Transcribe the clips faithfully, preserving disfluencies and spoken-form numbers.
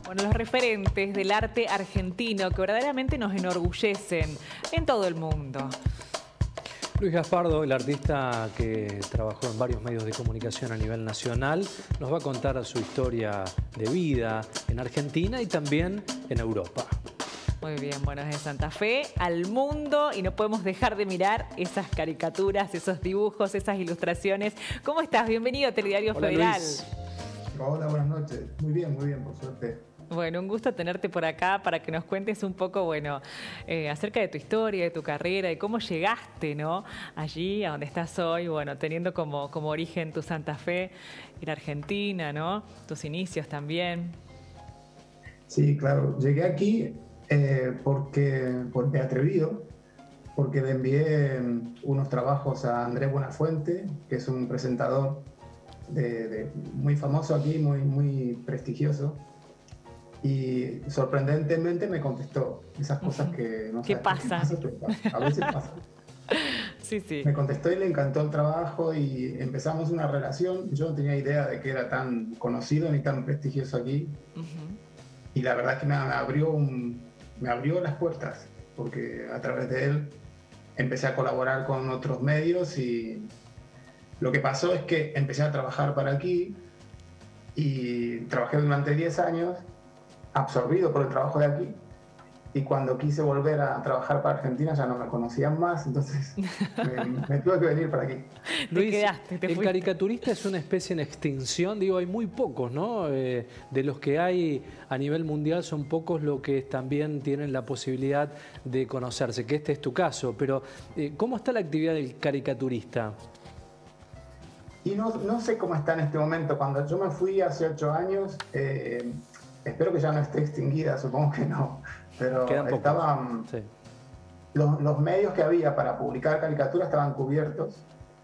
Bueno, los referentes del arte argentino que verdaderamente nos enorgullecen en todo el mundo. Luis Gaspardo, el artista que trabajó en varios medios de comunicación a nivel nacional, nos va a contar su historia de vida en Argentina y también en Europa. Muy bien, bueno, desde Santa Fe al mundo y no podemos dejar de mirar esas caricaturas, esos dibujos, esas ilustraciones. ¿Cómo estás? Bienvenido a Telediario Hola, Federal. Luis. Hola, buenas noches. Muy bien, muy bien, por suerte. Bueno, un gusto tenerte por acá para que nos cuentes un poco, bueno, eh, acerca de tu historia, de tu carrera, de cómo llegaste, ¿no? Allí, a donde estás hoy, bueno, teniendo como, como origen tu Santa Fe en Argentina, ¿no? Tus inicios también. Sí, claro. Llegué aquí eh, porque, porque atrevido, porque le envié unos trabajos a Andrés Buenafuente, que es un presentador de, de, muy famoso aquí, muy, muy prestigioso. Y sorprendentemente me contestó esas cosas que no ¿Qué sabes pasa? qué pasa, a veces pasa. Sí, sí. Me contestó y le encantó el trabajo y empezamos una relación. Yo no tenía idea de que era tan conocido ni tan prestigioso aquí. Uh-huh. Y la verdad es que me, me, abrió un, me abrió las puertas, porque a través de él empecé a colaborar con otros medios y lo que pasó es que empecé a trabajar para aquí y trabajé durante diez años absorbido por el trabajo de aquí, y cuando quise volver a trabajar para Argentina ya no me conocían más, entonces me, me tuve que venir para aquí. Luis, te quedaste, te el fuiste. caricaturista es una especie en extinción, digo, hay muy pocos, ¿no? Eh, de los que hay a nivel mundial son pocos los que también tienen la posibilidad de conocerse, que este es tu caso, pero eh, ¿cómo está la actividad del caricaturista? Y no, no sé cómo está en este momento. Cuando yo me fui hace ocho años, eh, espero que ya no esté extinguida, supongo que no, pero estaban sí. los, los medios que había para publicar caricaturas estaban cubiertos,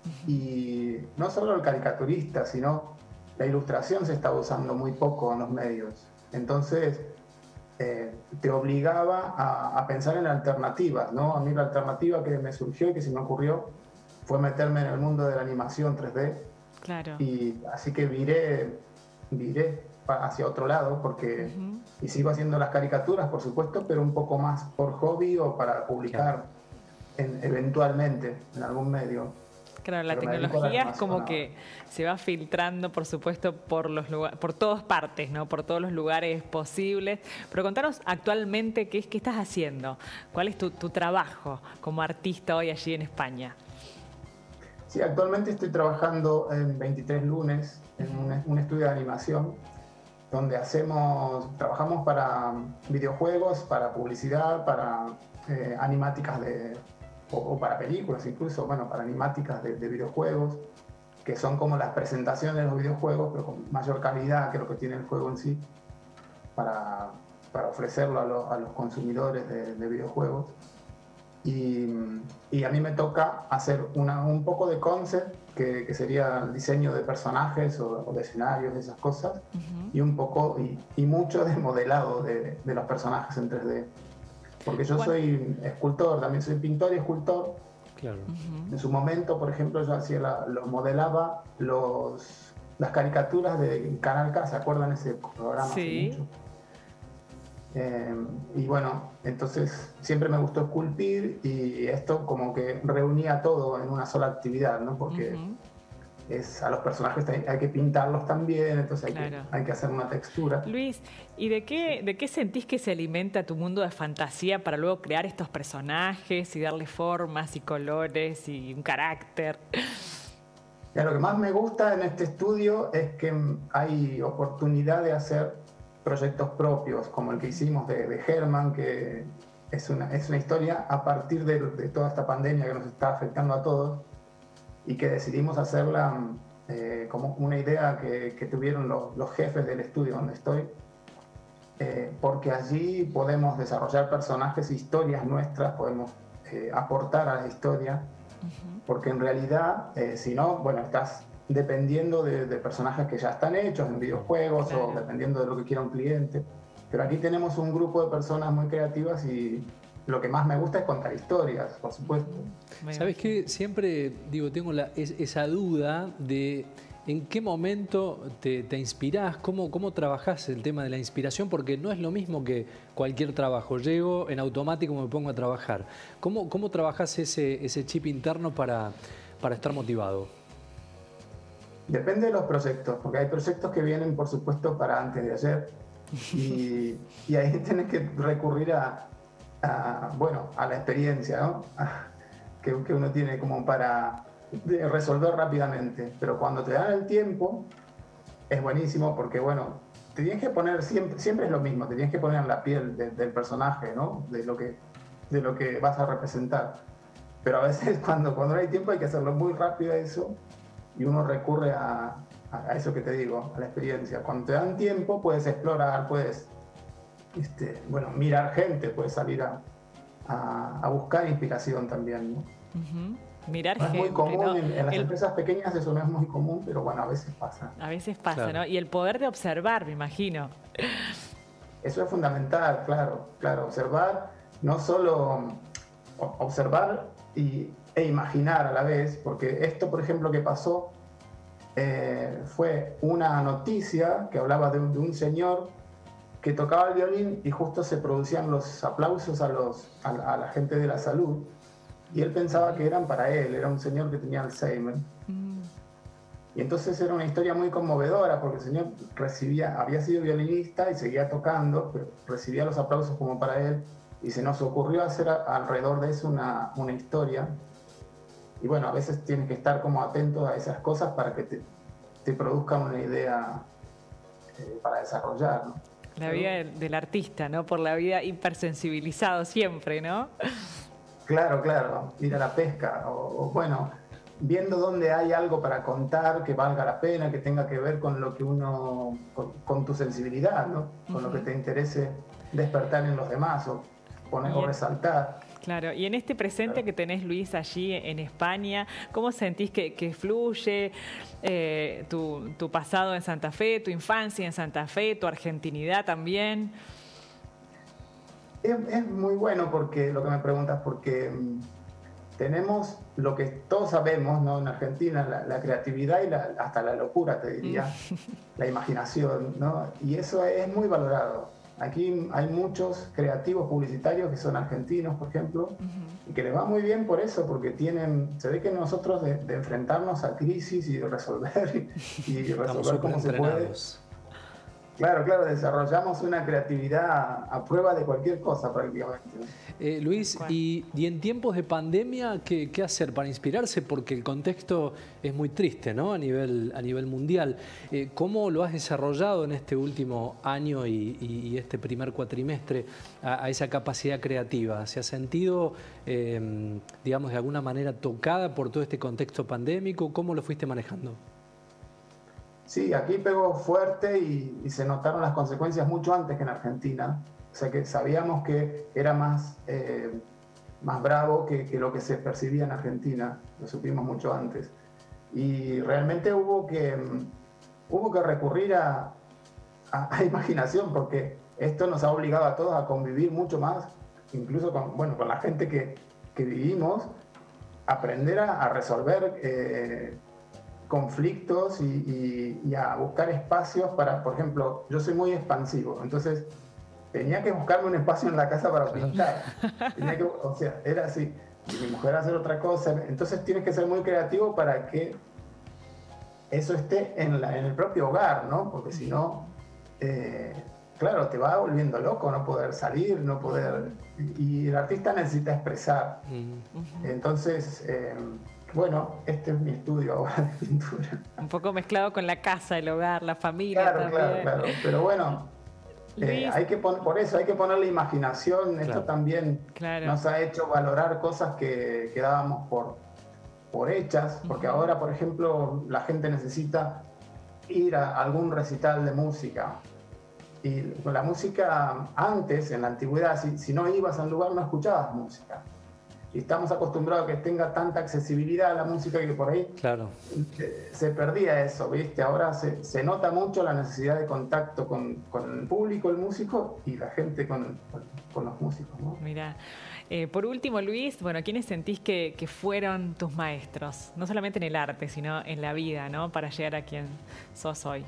y no solo el caricaturista, sino la ilustración se estaba usando muy poco en los medios. Entonces eh, te obligaba a, a pensar en alternativas, ¿no? A mí la alternativa que me surgió y que se me ocurrió fue meterme en el mundo de la animación tres D. Claro. Y así que viré, viré hacia otro lado, porque uh-huh. y sigo haciendo las caricaturas, por supuesto, pero un poco más por hobby o para publicar en, eventualmente en algún medio. Claro, la pero tecnología es como que se va filtrando, por supuesto, por los lugares, por todas partes, ¿no? Por todos los lugares posibles. Pero contanos actualmente qué es qué estás haciendo, cuál es tu, tu trabajo como artista hoy allí en España. Sí, actualmente estoy trabajando en veintitrés lunes en un, un estudio de animación, donde hacemos, trabajamos para videojuegos, para publicidad, para eh, animáticas de, o, o para películas incluso, bueno, para animáticas de, de videojuegos, que son como las presentaciones de los videojuegos, pero con mayor calidad que lo que tiene el juego en sí, para, para ofrecerlo a, lo, a los consumidores de, de videojuegos. Y, y a mí me toca hacer una, un poco de concept, que, que sería el diseño de personajes o, o de escenarios, de esas cosas, uh-huh. y un poco, y, y mucho de modelado de, de los personajes en tres D. Porque yo bueno. soy escultor, también soy pintor y escultor. Claro. Uh-huh. En su momento, por ejemplo, yo hacía la, lo modelaba los, las caricaturas de Canal K, ¿se acuerdan ese programa? Sí. Hace mucho? Eh, y bueno, entonces siempre me gustó esculpir, y esto como que reunía todo en una sola actividad, ¿no? Porque uh-huh. es, a los personajes hay, hay que pintarlos también, entonces hay, claro. que, hay que hacer una textura. Luis, ¿y de qué, de qué sentís que se alimenta tu mundo de fantasía para luego crear estos personajes y darle formas y colores y un carácter? Ya, lo que más me gusta en este estudio es que hay oportunidad de hacer proyectos propios, como el que hicimos de, de Germán, que es una, es una historia a partir de, de toda esta pandemia que nos está afectando a todos, y que decidimos hacerla eh, como una idea que, que tuvieron los, los jefes del estudio donde estoy, eh, porque allí podemos desarrollar personajes e historias nuestras, podemos eh, aportar a la historia, uh-huh. porque en realidad, eh, si no, bueno, estás dependiendo de, de personajes que ya están hechos en videojuegos, claro. o dependiendo de lo que quiera un cliente. Pero aquí tenemos un grupo de personas muy creativas y lo que más me gusta es contar historias, por supuesto. ¿Sabes qué? Siempre digo, tengo la, es, esa duda de ¿En qué momento te, te inspirás? ¿Cómo, ¿Cómo trabajás el tema de la inspiración? Porque no es lo mismo que cualquier trabajo. Llego en automático, me pongo a trabajar. ¿Cómo, cómo trabajás ese, ese chip interno para, para estar motivado? Depende de los proyectos, porque hay proyectos que vienen, por supuesto, para antes de ayer. Y, y ahí tienes que recurrir a, a, bueno, a la experiencia, ¿no? que, que uno tiene como para resolver rápidamente. Pero cuando te dan el tiempo, es buenísimo porque, bueno, te tienes que poner, siempre, siempre es lo mismo, te tienes que poner en la piel de, del personaje, ¿no? De lo que, de lo que vas a representar. Pero a veces cuando, cuando no hay tiempo hay que hacerlo muy rápido eso, y uno recurre a, a eso que te digo, a la experiencia. Cuando te dan tiempo puedes explorar, puedes este, bueno, mirar gente, puedes salir a, a, a buscar inspiración también, ¿no? Uh-huh. Mirar no es gente, muy común, ¿no? en, en las el... empresas pequeñas eso no es muy común, pero bueno, a veces pasa. A veces pasa, claro. ¿no? Y el poder de observar, me imagino. Eso es fundamental, claro, claro, observar, no solo observar y, e imaginar a la vez, porque esto, por ejemplo, que pasó, eh, fue una noticia que hablaba de un, de un señor que tocaba el violín y justo se producían los aplausos a, los, a, a la gente de la salud, y él pensaba que eran para él, era un señor que tenía Alzheimer. Mm. Y entonces era una historia muy conmovedora, porque el señor recibía, había sido violinista y seguía tocando, pero recibía los aplausos como para él, y se nos ocurrió hacer a, alrededor de eso una, una historia. Y bueno, a veces tienes que estar como atento a esas cosas para que te, te produzcan una idea eh, para desarrollar, ¿no? La vida del, del artista, ¿no? Por la vida hipersensibilizado siempre, ¿no? Claro, claro, ir a la pesca, o, o bueno, viendo dónde hay algo para contar que valga la pena, que tenga que ver con lo que uno, con, con tu sensibilidad, ¿no? Con uh-huh. lo que te interese despertar en los demás o, poner, o resaltar. Claro, y en este presente claro. que tenés, Luis, allí en España, ¿cómo sentís que, que fluye eh, tu, tu pasado en Santa Fe, tu infancia en Santa Fe, tu argentinidad también? Es, es muy bueno porque lo que me preguntas, porque um, tenemos lo que todos sabemos, ¿no? En Argentina, la, la creatividad y la, hasta la locura, te diría, la imaginación, ¿no? Y eso es muy valorado. Aquí hay muchos creativos publicitarios que son argentinos, por ejemplo, uh-huh. y que les va muy bien por eso, porque tienen, se ve que nosotros de, de enfrentarnos a crisis y de resolver y resolver como se puede. Claro, claro, desarrollamos una creatividad a, a prueba de cualquier cosa prácticamente. Eh, Luis, y, y en tiempos de pandemia, ¿qué, qué hacer para inspirarse? Porque el contexto es muy triste, ¿no? A nivel, a nivel mundial. Eh, ¿Cómo lo has desarrollado en este último año y, y, y este primer cuatrimestre a, a esa capacidad creativa? ¿Se ha sentido, eh, digamos, de alguna manera tocada por todo este contexto pandémico? ¿Cómo lo fuiste manejando? Sí, aquí pegó fuerte y, y se notaron las consecuencias mucho antes que en Argentina. O sea que sabíamos que era más, eh, más bravo que, que lo que se percibía en Argentina. Lo supimos mucho antes. Y realmente hubo que, um, hubo que recurrir a, a, a imaginación, porque esto nos ha obligado a todos a convivir mucho más, incluso con, bueno, con la gente que, que vivimos, aprender a, a resolver eh, conflictos y, y, y a buscar espacios para, por ejemplo, yo soy muy expansivo, entonces tenía que buscarme un espacio en la casa para pintar. Tenía que, o sea, era así. Y mi mujer hacer otra cosa. Entonces tienes que ser muy creativo para que eso esté en, la, en el propio hogar, ¿no? Porque si no, eh, claro, te va volviendo loco no poder salir, no poder... Y el artista necesita expresar. Entonces... Eh, bueno, este es mi estudio ahora de pintura. Un poco mezclado con la casa, el hogar, la familia. Claro, también. claro, claro. Pero bueno, eh, hay que pon- por eso hay que ponerle imaginación. Claro. Esto también claro. nos ha hecho valorar cosas que, que dábamos por, por hechas. Porque uh-huh. ahora, por ejemplo, la gente necesita ir a algún recital de música. Y la música antes, en la antigüedad, si, si no ibas a un lugar no escuchabas música. y estamos acostumbrados a que tenga tanta accesibilidad a la música que por ahí claro. se perdía eso, ¿viste? Ahora se, se nota mucho la necesidad de contacto con, con el público, el músico, y la gente con, con, con los músicos, ¿no? Mira, eh, por último, Luis, bueno, ¿quiénes sentís que, que fueron tus maestros? No solamente en el arte, sino en la vida, ¿no? Para llegar a quien sos hoy.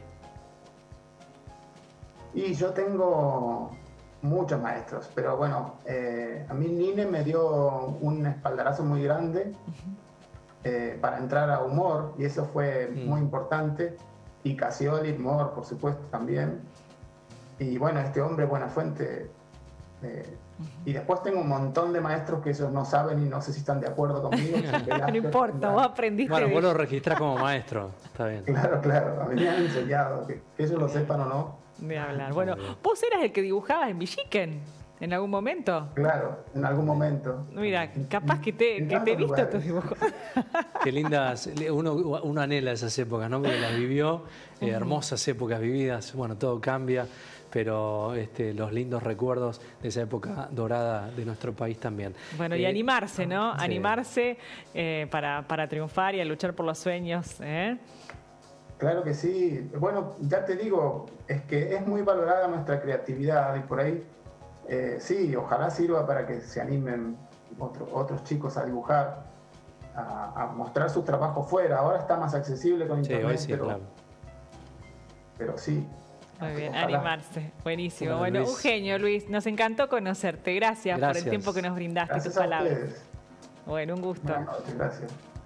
Y yo tengo muchos maestros, pero bueno, eh, a mí Nine me dio un espaldarazo muy grande eh, para entrar a humor, y eso fue mm. muy importante, y Casioli, humor, por supuesto, también. Y bueno, este hombre Buenafuente. Eh, uh-huh. Y después tengo un montón de maestros que ellos no saben y no sé si están de acuerdo conmigo. No importa, vos aprendiste. Bueno, vos lo registrás como maestro, está bien. Claro, claro, a mí me han enseñado, que, que ellos lo sepan o no. De hablar. Bueno, vos eras el que dibujabas en Villiquen en algún momento. Claro, en algún momento. Mira, capaz que te, que te he visto tus dibujos. Qué lindas, uno, uno anhela esas épocas, ¿no? Porque las vivió, eh, hermosas épocas vividas, bueno, todo cambia, pero este, los lindos recuerdos de esa época dorada de nuestro país también. Bueno, eh, y animarse, ¿no? Sí. Animarse eh, para, para triunfar y a luchar por los sueños, ¿eh? Claro que sí. Bueno, ya te digo, es que es muy valorada nuestra creatividad y por ahí, eh, sí, ojalá sirva para que se animen otro, otros chicos a dibujar, a, a mostrar su trabajo fuera. Ahora está más accesible con internet, sí, sí, pero, claro. pero sí. Muy bien, ojalá. Animarse. Buenísimo. Bueno, bueno un genio, Luis. Nos encantó conocerte. Gracias, gracias por el tiempo que nos brindaste y tus palabras. Ustedes. Bueno, un gusto. Buenas noches, gracias.